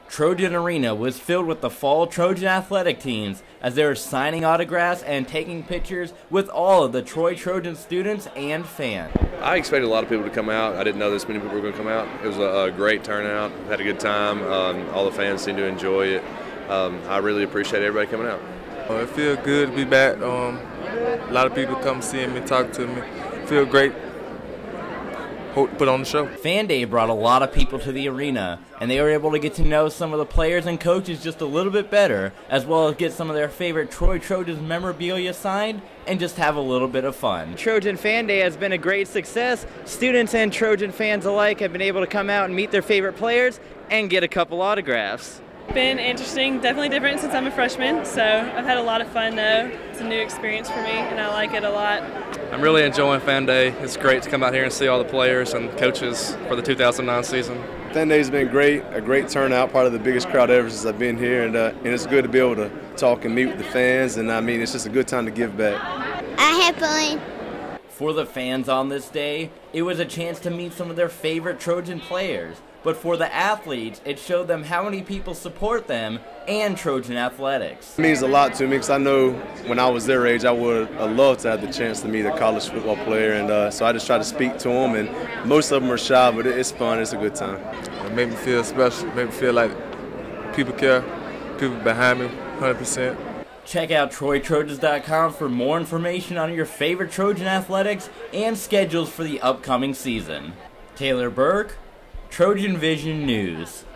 Trojan Arena was filled with the fall Trojan athletic teams as they were signing autographs and taking pictures with all of the Troy Trojan students and fans. I expected a lot of people to come out. I didn't know this many people were going to come out. It was a great turnout. Had a good time. All the fans seemed to enjoy it. I really appreciate everybody coming out. It feels good to be back. A lot of people come see me, talk to me. Feel great. Hope to put on the show. Fan Day brought a lot of people to the arena, and they were able to get to know some of the players and coaches just a little bit better, as well as get some of their favorite Troy Trojans memorabilia signed and just have a little bit of fun. Trojan Fan Day has been a great success. Students and Trojan fans alike have been able to come out and meet their favorite players and get a couple autographs. Been interesting, definitely different since I'm a freshman, so I've had a lot of fun though. It's a new experience for me and I like it a lot. I'm really enjoying Fan Day. It's great to come out here and see all the players and coaches for the 2009 season. Fan Day's been great, a great turnout, part of the biggest crowd ever since I've been here, and it's good to be able to talk and meet with the fans, and I mean, it's just a good time to give back. I had fun. For the fans on this day, it was a chance to meet some of their favorite Trojan players. But for the athletes, it showed them how many people support them and Trojan athletics. It means a lot to me because I know when I was their age, I would have loved to have the chance to meet a college football player, and so I just try to speak to them, and most of them are shy, but it's fun, it's a good time. It made me feel special, made me feel like people care, people behind me, 100%. Check out TroyTrojans.com for more information on your favorite Trojan athletics and schedules for the upcoming season. Taylor Burke, Trojan Vision News.